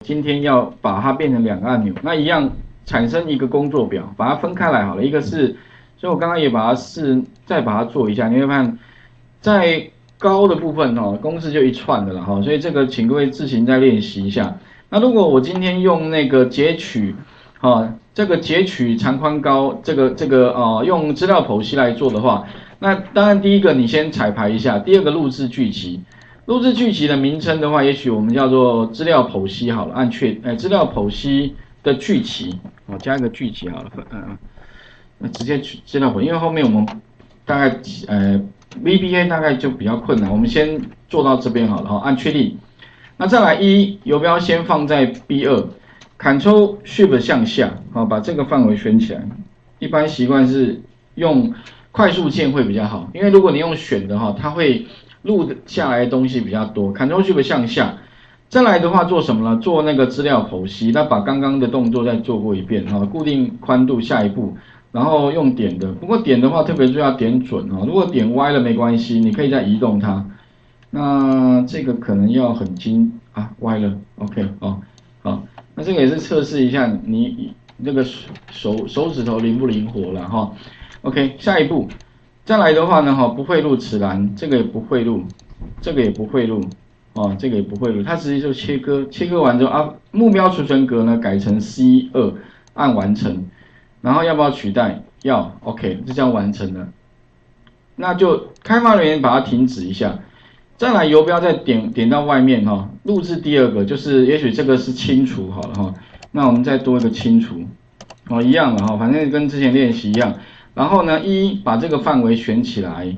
今天要把它变成2个按钮，那一样产生一个工作表，把它分开来好了。一个是，所以我刚刚也把它再把它做一下，你会发现，在高的部分公式就一串的了所以这个请各位自行再练习一下。那如果我今天用那个截取这个截取长宽高用资料剖析来做的话，那当然第一个你先彩排一下，第二个录制剧集。录制剧集的名称的话，也许我们叫做资料剖析好了，资料剖析的剧集，加一个剧集好了，直接取资料剖析，因为后面我们大概VBA 大概就比较困难，我们先做到这边好了按确定。那再来游标先放在 B2，Ctrl Shift 向下，把这个范围选起来。一般习惯是用快速键会比较好，因为如果你用选的它会录下来的东西比较多。Ctrl Shift 向下，再来的话做什么呢？做那个资料剖析，那把刚刚的动作再做过一遍固定宽度下一步，然后用点的，不过点的话特别注意要点准如果点歪了没关系，你可以再移动它。那这个可能要很歪了 ，OK 好，那这个也是测试一下你这个手指头灵不灵活了OK， 下一步。再来的话呢不会录此栏，这个也不会录，这个也不会录这个也不会录，它直接就切割完之后目标储存格呢改成 C2， 按完成，然后要不要取代？要 ，OK， 就这样完成了。那就开发人员把它停止一下，再来游标再点到外面录制第二个，就是也许这个是清除好了那我们再多一个清除一样了反正跟之前练习一样。然后呢把这个范围选起来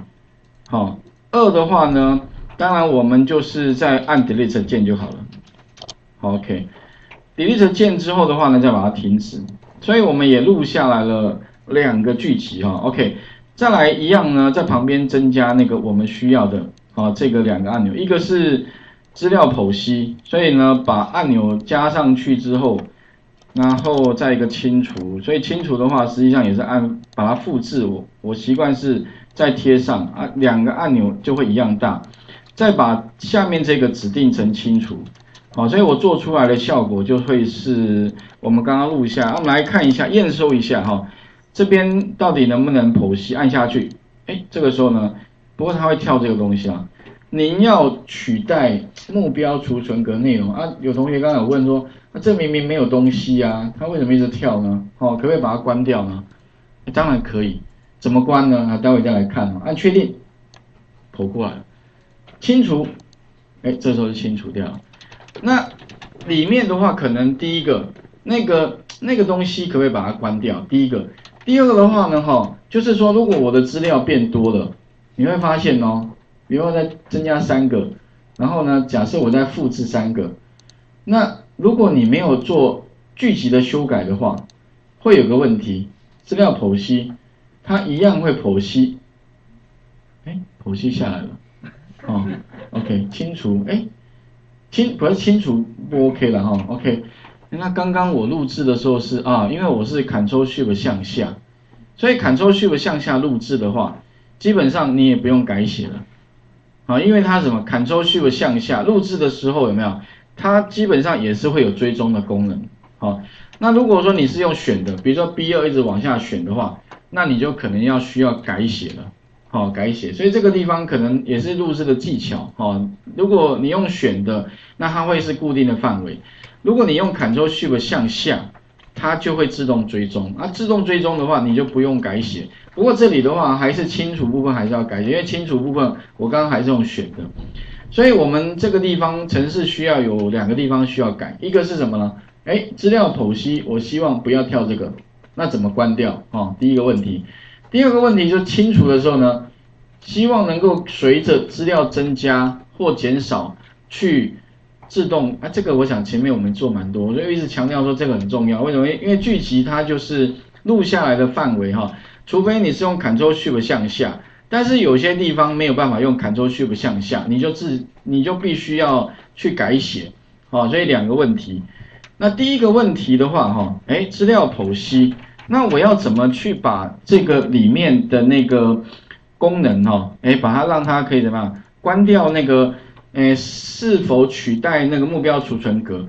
2的话呢，当然我们就是再按 Delete 键就好了OK， Delete 键之后的话呢，再把它停止。所以我们也录下来了2个剧集OK， 再来一样呢，在旁边增加那个我们需要的这个2个按钮，一个是资料剖析，所以呢把按钮加上去之后，然后再一个清除，所以清除的话实际上也是把它复制，我习惯是再贴上2个按钮就会一样大，再把下面这个指定成清除所以我做出来的效果就会是我们刚刚录下我们来看一下验收一下这边到底能不能剖析，按下去这个时候呢，不过它会跳这个东西您要取代目标储存格内容有同学刚刚有问说这明明没有东西它为什么一直跳呢可不可以把它关掉呢当然可以，怎么关呢待会再来看按确定，跑过来清除这时候就清除掉了。那里面的话可能第一个那个东西可不可以把它关掉，第一个。第二个的话呢就是说如果我的资料变多了，你会发现比如说再增加3个，然后呢假设我再复制3个，那如果你没有做剧集的修改的话，会有个问题，资料剖析它一样会剖析剖析下来了OK 清除不是清除不 OK 了OK， 那刚刚我录制的时候是因为我是 Ctrl Shift 向下，所以 Ctrl Shift 向下录制的话，基本上你也不用改写了因为它什么 Ctrl Shift 向下录制的时候有没有，它基本上也是会有追踪的功能那如果说你是用选的，比如说 B2 一直往下选的话，那你就可能需要改写了改写，所以这个地方可能也是录制的技巧如果你用选的，那它会是固定的范围，如果你用 Ctrl Shift 向下，它就会自动追踪自动追踪的话你就不用改写。不过这里的话还是清除部分还是要改写，因为清除部分我刚刚还是用选的，所以我们这个地方程式需要有2个地方需要改，一个是什么呢资料剖析我希望不要跳这个，那怎么关掉第一个问题。第二个问题就是清除的时候呢，希望能够随着资料增加或减少去自动这个我想前面我们做蛮多，所以一直强调说这个很重要。为什么？因为剧集它就是录下来的范围除非你是用 Ctrl Shift 向下，但是有些地方没有办法用 Ctrl Shift 向下，你就必须要去改写所以2个问题。那第一个问题的话资料剖析，那我要怎么去把这个里面的那个功能把它让它可以怎么样关掉那个是否取代那个目标储存格。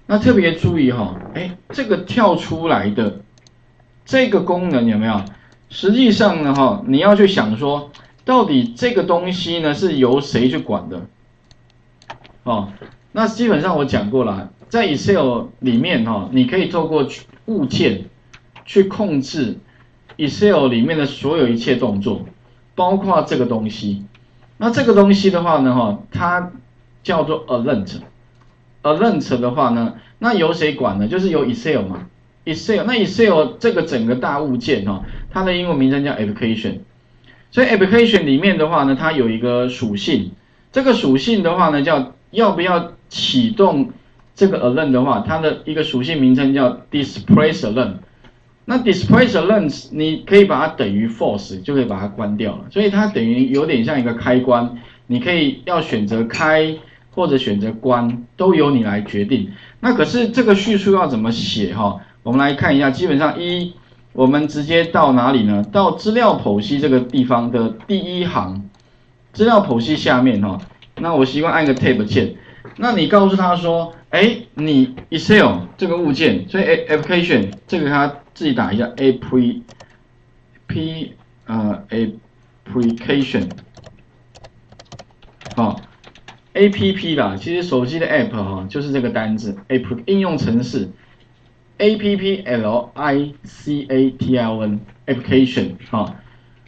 那特别注意哈，这个跳出来的这个功能有没有？实际上呢哈，你要去想说，到底这个东西呢是由谁去管的？哦，那基本上我讲过了，在 Excel 里面哈，你可以透过物件去控制 Excel 里面的所有一切动作，包括这个东西。那这个东西的话呢哈，它叫做 Alert。Alert 的话呢，那由谁管呢？就是由 Excel 嘛。那 Excel 这个整个大物件哈，它的英文名称叫 Application。所以 Application 里面的话呢，它有一个属性。这个属性的话呢，叫要不要启动这个 Alert 的话，它的一个属性名称叫 Display Alert。那 Display Alert 你可以把它等于 False， 就可以把它关掉了。所以它等于有点像一个开关，你可以要选择开或者选择关，都由你来决定。那可是这个叙述要怎么写哈？我们来看一下，基本上我们直接到哪里呢？到资料剖析这个地方的第一行，资料剖析下面哈。那我习惯按个 Tab 键。那你告诉他说，你 Excel 这个物件，所以 Application 这个他自己打一下 Application， 好。App 啦，其实手机的 App 哈，就是这个单字 ，App 应用程式 ，Application Application 哈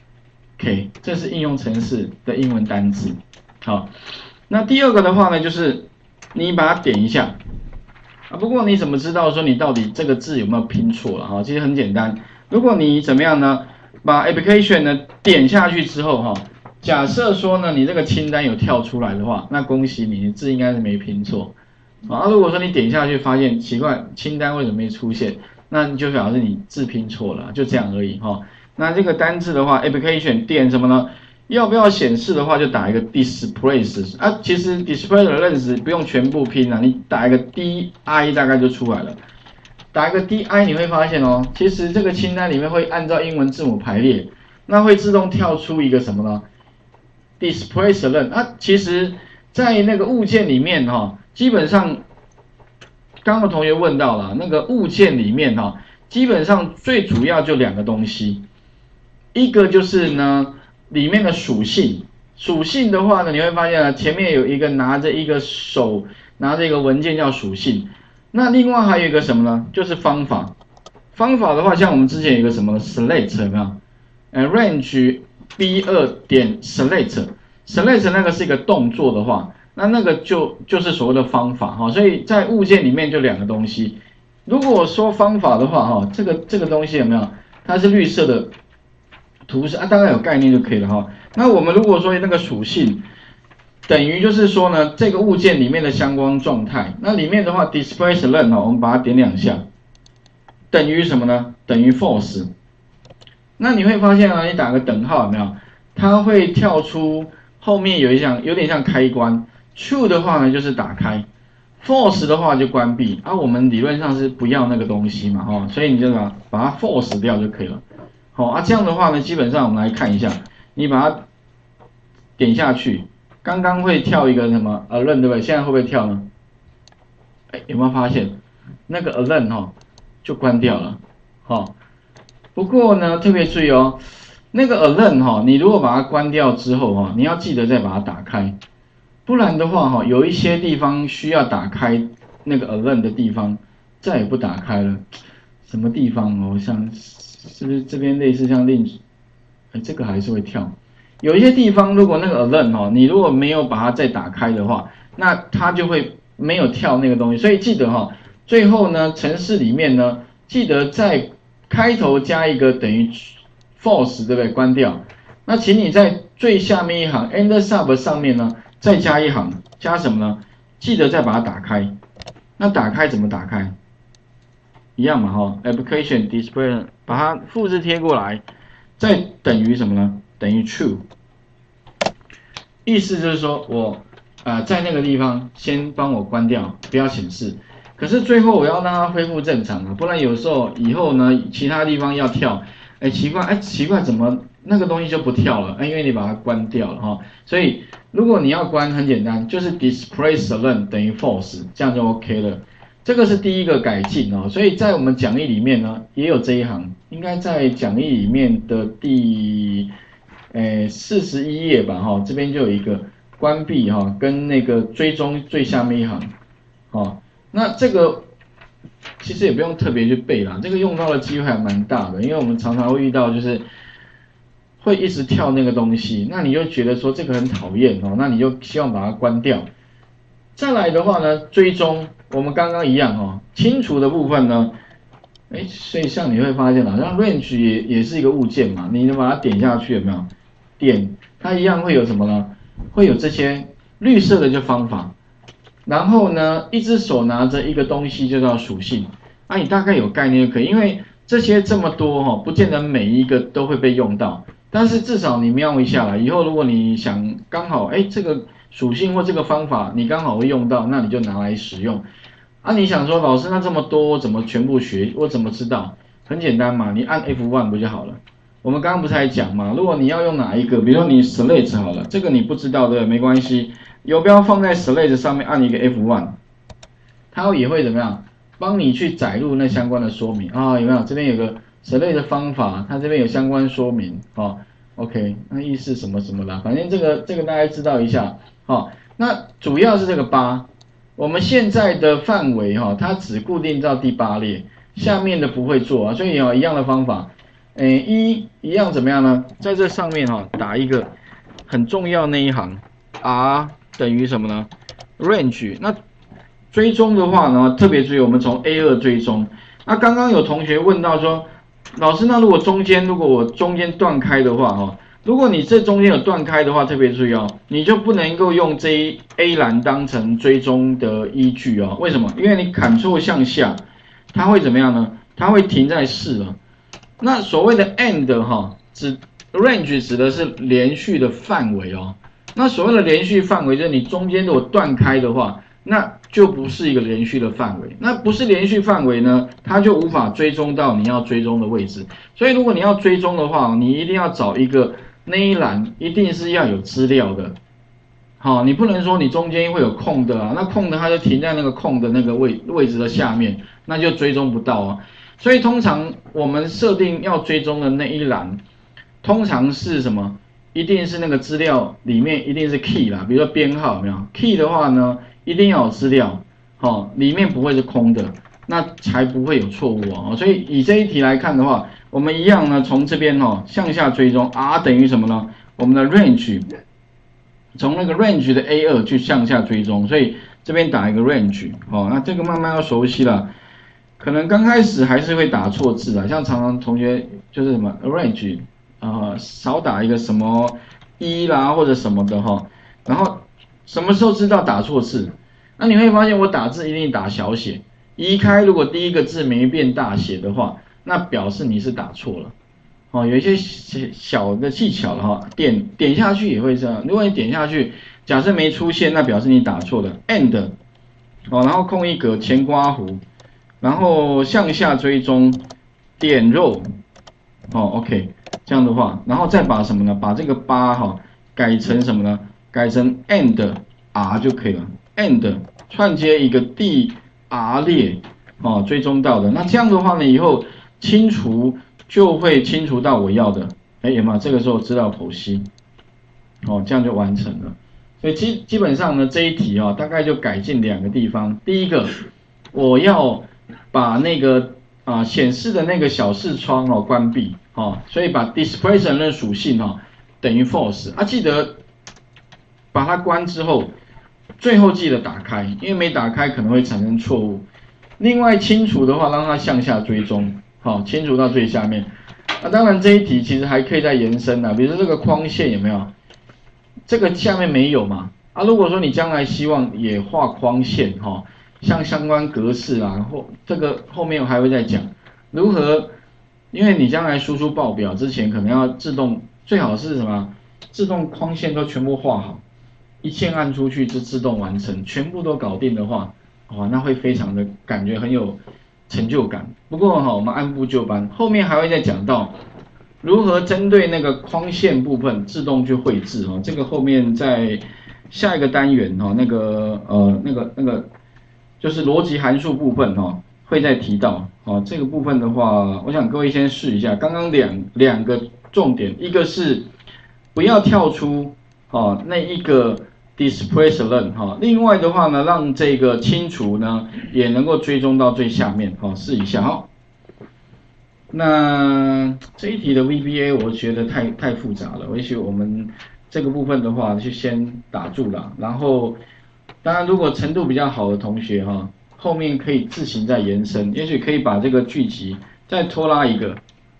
，OK， 这是应用程式的英文单字。好，那第二个的话呢，就是你把它点一下啊。不过你怎么知道说你到底这个字有没有拼错了哈？其实很简单，如果你怎么样呢，把 Application 呢点下去之后哈。假设说呢，你这个清单有跳出来的话，那恭喜你，你字应该是没拼错。如果说你点下去发现奇怪，清单为什么没出现，那你就表示你字拼错了，就这样而已哈。那这个单字的话 ，application 点什么呢？要不要显示的话，就打一个 displays 啊。其实 display 的认识不用全部拼啊，你打一个 di 大概就出来了。打一个 di 你会发现哦，其实这个清单里面会按照英文字母排列，那会自动跳出一个什么呢？Display Alert 啊，其实，在那个物件里面哈，基本上，刚刚同学问到了那个物件里面哈，基本上最主要就两个东西，一个就是呢里面的属性，属性的话呢，你会发现前面有一个拿着一个文件叫属性，那另外还有一个什么呢？就是方法，方法的话，像我们之前有一个什么 select 有没有？range B2 点 select 那个是一个动作的话，那个就是所谓的方法哈，所以在物件里面就两个东西。如果说方法的话哈，这个东西有没有？它是绿色的图示啊，大概有概念就可以了哈。那我们如果说那个属性等于就是说呢，这个物件里面的相关状态，那里面的话 display Alert 哈，我们把它点两下，等于什么呢？等于 false。那你会发现啊，你打个等号有没有？它会跳出后面有点像开关。True 的话呢就是打开 ，False 的话就关闭。我们理论上是不要那个东西嘛，所以你就把它 False 掉就可以了。这样的话呢，基本上我们来看一下，你把它点下去，刚刚会跳一个什么 Alert 对不对？现在会不会跳呢？有没有发现那个 Alert 就关掉了，不过呢，特别注意哦，那个 Alert 你如果把它关掉之后你要记得再把它打开，不然的话有一些地方需要打开那个 Alert 的地方再也不打开了，什么地方像是不是这边类似像这个还是会跳，有一些地方如果那个 Alert 你如果没有把它再打开的话，那它就会没有跳那个东西，所以记得最后呢，程式里面呢，记得在开头加一个等于 false 对不对？关掉。那请你在最下面一行 end sub 上面呢，再加一行，加什么呢？记得再把它打开。那打开怎么打开？一样嘛application display 把它复制贴过来，再等于什么呢？等于 true。意思就是说我在那个地方先帮我关掉，不要显示。可是最后我要让它恢复正常不然有时候以后呢，其他地方要跳，奇怪怎么那个东西就不跳了？因为你把它关掉了所以如果你要关，很简单，就是 display Alert 等于 false， 这样就 OK 了。 这个是第一个改进哦，所以在我们讲义里面呢也有这一行，应该在讲义里面的第41页吧哈，这边就有一个关闭哈，跟那个追踪最下面一行，哦，那这个其实也不用特别去背啦，这个用到的机会还蛮大的，因为我们常常会遇到就是会一直跳那个东西，那你就觉得说这个很讨厌哦，那你就希望把它关掉。再来的话呢，追踪我们刚刚一样哦，清除的部分呢，所以像你会发现好像 range 也是一个物件嘛，你能把它点下去有没有？点它一样会有什么呢？会有这些绿色的就方法，然后呢，一只手拿着一个东西就叫属性，你大概有概念就可以，因为这些这么多哈，不见得每一个都会被用到，但是至少你瞄一下来，以后如果你想刚好这个属性或这个方法你刚好会用到，那你就拿来使用。你想说老师那这么多我怎么全部学？我怎么知道？很简单嘛，你按 F1 不就好了？我们刚刚不是还讲嘛，如果你要用哪一个，比如说你 select 好了，这个你不知道对，没关系，游标放在 select 上面按一个 F1， 它也会怎么样？帮你去载入那相关的说明有没有？这边有个 select 的方法，它这边有相关说明OK， 那意思什么什么啦，反正这个大家知道一下那主要是这个8，我们现在的范围它只固定到第8列，下面的不会做所以一样的方法。一样怎么样呢？在这上面打一个很重要那一行 R 等于什么呢 ？range。那追踪的话呢，特别注意我们从 A2 追踪。那刚刚有同学问到说，老师那如果我中间断开的话如果你这中间有断开的话，特别注意你就不能够用这一 A 栏当成追踪的依据为什么？因为你 Ctrl 向下，它会怎么样呢？它会停在4了。那所谓的 end range 指的是连续的范围那所谓的连续范围就是你中间如果断开的话，那就不是一个连续的范围。那不是连续范围呢，它就无法追踪到你要追踪的位置。所以如果你要追踪的话，你一定要找一个那一栏一定是要有资料的。你不能说你中间会有空的那空的它就停在那个空的那个位置的下面，那就追踪不到所以通常我们设定要追踪的那一栏，通常是什么？一定是那个资料里面一定是 key 啦，比如说编号有没有 ？key 的话呢，一定要有资料，里面不会是空的，那才不会有错误所以以这一题来看的话，我们一样呢，从这边向下追踪 R 等于什么呢？我们的 range 从那个 range 的 A2 去向下追踪，所以这边打一个 range 那这个慢慢要熟悉了。可能刚开始还是会打错字像常常同学就是什么 range 少打一个什么1啦或者什么的然后什么时候知道打错字？那你会发现我打字一定打小写，移开如果第一个字没变大写的话，那表示你是打错了有一些小的技巧了点下去也会这样，如果你点下去假设没出现，那表示你打错了 end 然后空一格前括弧，然后向下追踪点肉OK， 这样的话，然后再把什么呢？把这个8改成什么呢？改成 end R 就可以了 end 串接一个第 R 列追踪到的。那这样的话呢，以后清除就会清除到我要的有没有？这个时候知道剖析这样就完成了。所以基本上呢，这一题大概就改进2个地方。第一个，我要把那个显示的那个小视窗关闭所以把 display 承认属性等于 false 记得把它关之后，最后记得打开，因为没打开可能会产生错误。另外清除的话，让它向下追踪清除到最下面。当然这一题其实还可以再延伸比如说这个框线有没有？这个下面没有嘛如果说你将来希望也画框线像相关格式这个后面我还会再讲如何，因为你将来输出报表之前可能要自动，最好是什么？自动框线都全部画好，一键按出去就自动完成，全部都搞定的话那会非常的感觉很有成就感。不过我们按部就班，后面还会再讲到如何针对那个框线部分自动去绘制这个后面在下一个单元那个就是逻辑函数部分哦，会再提到哦。这个部分的话，我想各位先试一下。刚刚两个重点，一个是不要跳出哦那一个 displace len 哈，另外的话呢，让这个清除呢也能够追踪到最下面哦，试一下哦。那这一题的 VBA 我觉得太复杂了，也许我们这个部分的话就先打住了。然后，当然如果程度比较好的同学哈，后面可以自行再延伸，也许可以把这个剧集再拖拉一个，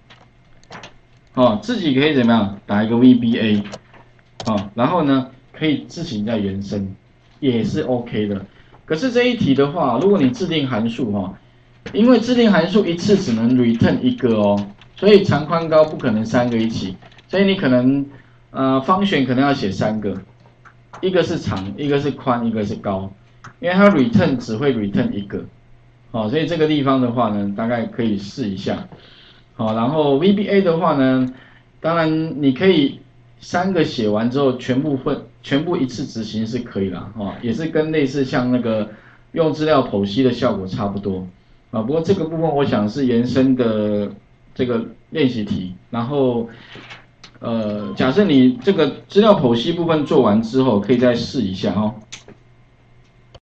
哦，自己可以怎么样打一个 VBA，哦，然后呢可以自行再延伸，也是 OK 的。可是这一题的话，如果你制定函数哈。因为制定函数一次只能 return 一个哦，所以长宽高不可能三个一起，所以你可能function可能要写三个，一个是长，一个是宽，一个是高，因为它 return 只会 return 一个，好，所以这个地方的话呢，大概可以试一下，好，然后 VBA 的话呢，当然你可以三个写完之后全部一次执行是可以啦，哦，也是跟类似像那个用资料剖析的效果差不多。啊，不过这个部分我想是延伸的这个练习题，然后假设你这个资料剖析部分做完之后，可以再试一下哦。